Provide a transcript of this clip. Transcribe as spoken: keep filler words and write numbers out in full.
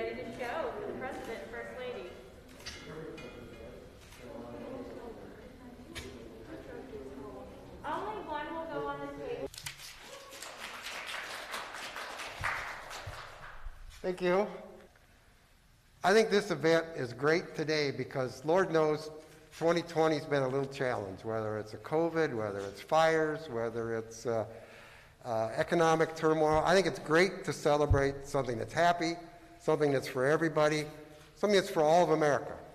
ready to show for the President and First Lady. Only one will go on the table. Thank you. I think this event is great today because Lord knows twenty twenty has been a little challenge, whether it's a COVID, whether it's fires, whether it's uh, uh, economic turmoil. I think it's great to celebrate something that's happy, something that's for everybody, something that's for all of America.